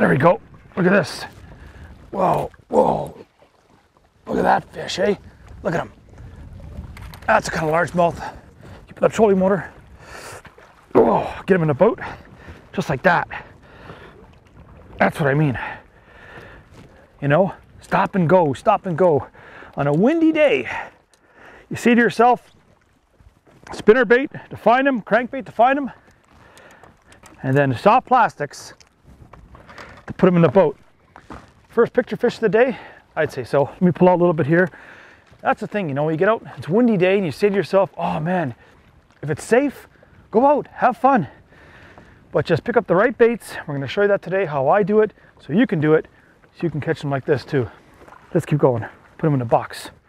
There we go. Look at this. Whoa, whoa. Look at that fish, eh? Look at him. That's a kind of largemouth. You put that trolling motor. Oh, get him in the boat. Just like that. That's what I mean. You know, stop and go, stop and go. On a windy day, you say to yourself, spinner bait to find them, crankbait to find them, and then soft plastics to put them in the boat. First picture fish of the day, I'd say so. Let me pull out a little bit here. That's the thing, you know, you get out, it's a windy day, and you say to yourself, oh man, if it's safe, go out, have fun. But just pick up the right baits. We're gonna show you that today, how I do it, so you can do it, so you can catch them like this too. Let's keep going. Put them in a box.